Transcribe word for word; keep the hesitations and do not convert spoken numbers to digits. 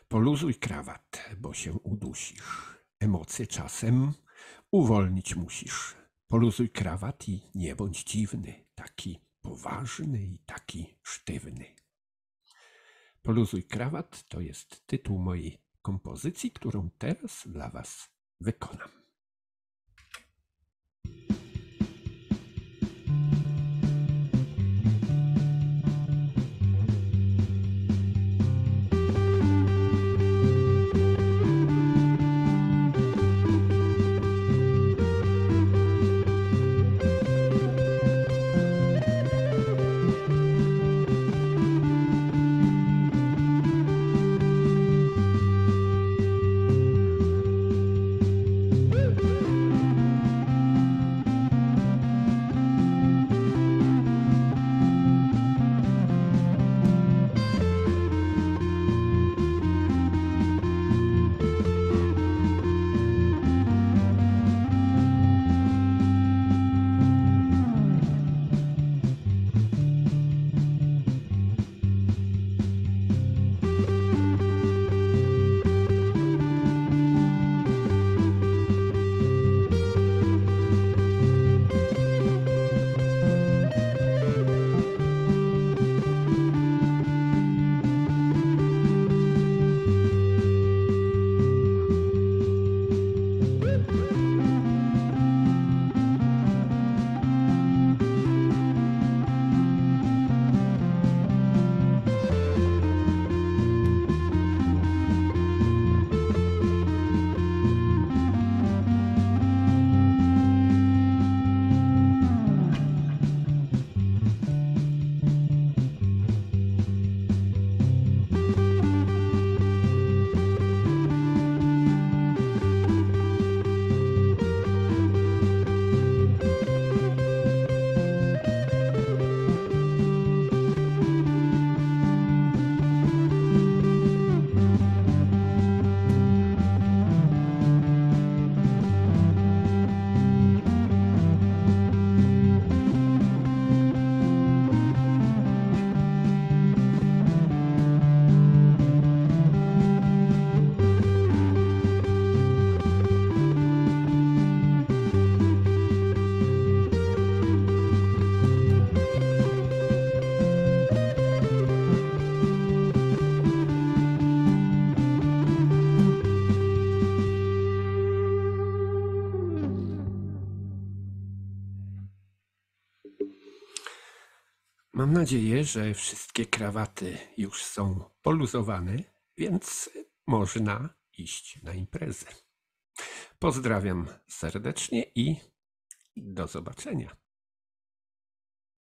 Poluzuj krawat, bo się udusisz. Emocje czasem uwolnić musisz. Poluzuj krawat i nie bądź dziwny, taki poważny i taki sztywny. Poluzuj krawat to jest tytuł mojej kompozycji, którą teraz dla Was wykonam. Mam nadzieję, że wszystkie krawaty już są poluzowane, więc można iść na imprezę. Pozdrawiam serdecznie i do zobaczenia.